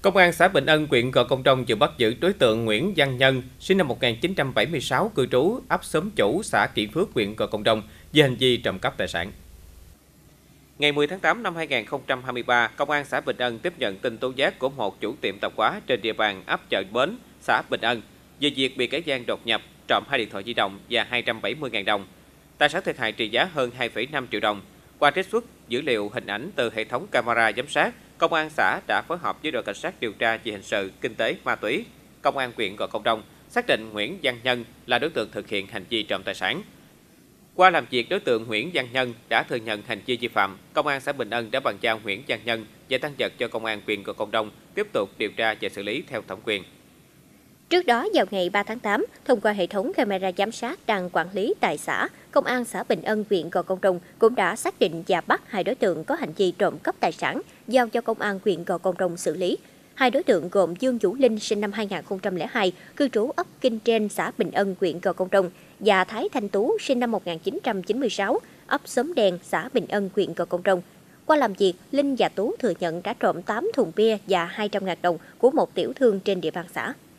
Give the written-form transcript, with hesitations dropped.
Công an xã Bình Ân, huyện Gò Công Đông vừa bắt giữ đối tượng Nguyễn Văn Nhân, sinh năm 1976, cư trú ấp Xóm Chủ, xã Kiển Phước, huyện Gò Công Đông, về hành vi trộm cắp tài sản. Ngày 10 tháng 8 năm 2023, Công an xã Bình Ân tiếp nhận tin tố giác của một chủ tiệm tạp hóa trên địa bàn ấp Chợ Bến, xã Bình Ân về việc bị kẻ gian đột nhập, trộm 2 điện thoại di động và 270.000 đồng. Tài sản thiệt hại trị giá hơn 2,5 triệu đồng. Qua trích xuất dữ liệu hình ảnh từ hệ thống camera giám sát, Công an xã đã phối hợp với đội cảnh sát điều tra về hình sự, kinh tế, ma túy, Công an huyện Gò Công Đông xác định Nguyễn Văn Nhân là đối tượng thực hiện hành vi trộm tài sản. Qua làm việc, đối tượng Nguyễn Văn Nhân đã thừa nhận hành vi vi phạm. Công an xã Bình Ân đã bàn giao Nguyễn Văn Nhân và tăng vật cho Công an huyện Gò Công Đông tiếp tục điều tra và xử lý theo thẩm quyền. Trước đó, vào ngày 3 tháng 8, thông qua hệ thống camera giám sát đang quản lý tại xã, Công an xã Bình Ân, huyện Gò Công Đông cũng đã xác định và bắt 2 đối tượng có hành vi trộm cắp tài sản, giao cho Công an huyện Gò Công Đông xử lý. 2 đối tượng gồm Dương Vũ Linh, sinh năm 2002, cư trú ấp Kinh Trên, xã Bình Ân, huyện Gò Công Đông, và Thái Thanh Tú, sinh năm 1996, ấp Xóm Đèn, xã Bình Ân, huyện Gò Công Đông. Qua làm việc, Linh và Tú thừa nhận đã trộm 8 thùng bia và 200.000 đồng của một tiểu thương trên địa bàn xã.